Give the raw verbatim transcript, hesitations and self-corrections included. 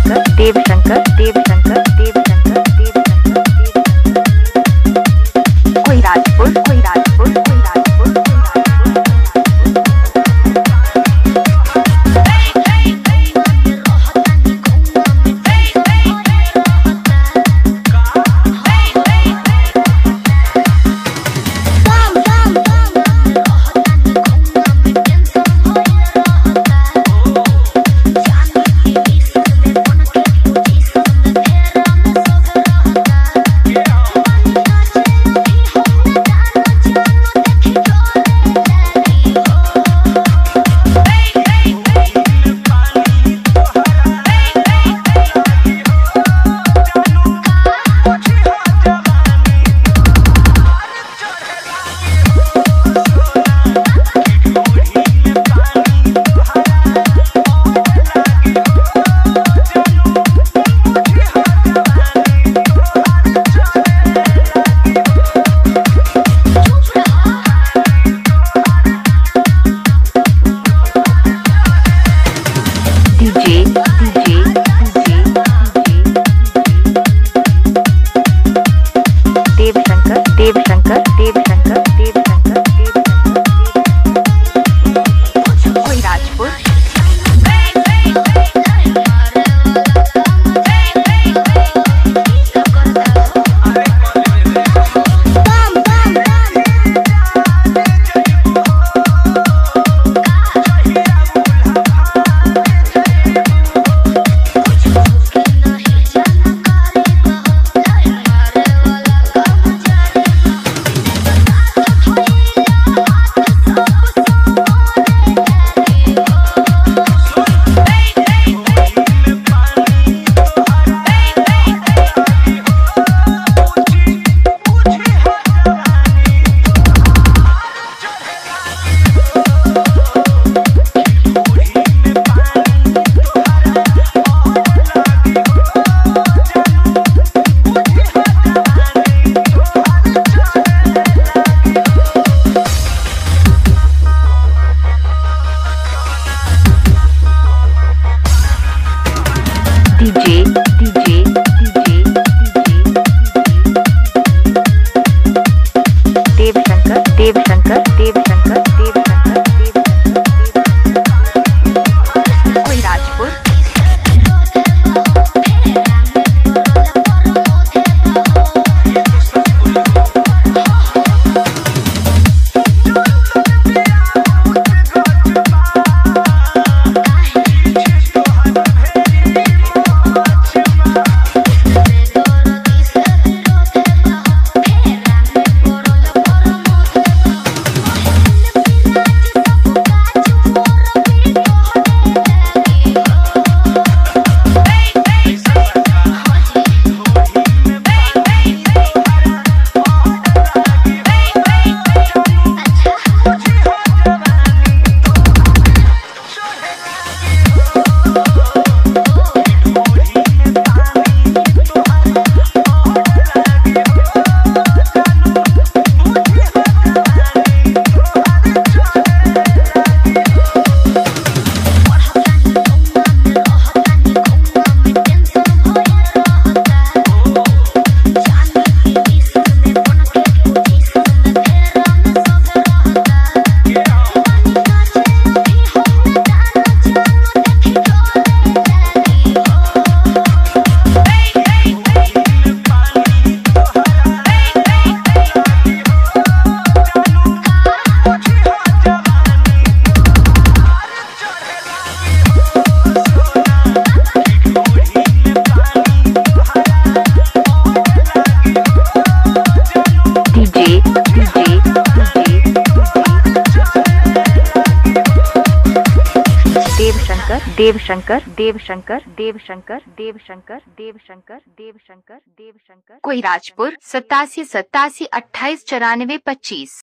शंकर देव शंकर देव शंकर देव शंकर देव शंकर कोई राजपुर कोई राजपुर कोई राजपुर देव शंकर देव शंकर देव शंकर देव शंकर कोई Rajpur DJ DJ DJ Dev Shankar Dev Shankar Dev Shankar Dev Shankar Dev Shankar कोई राजपुर देव शंकर देव शंकर देव शंकर देव शंकर देव शंकर देव शंकर देव शंकर कोई राजपुर सतासी सतासी अट्ठाईस चौरानवे पच्चीस।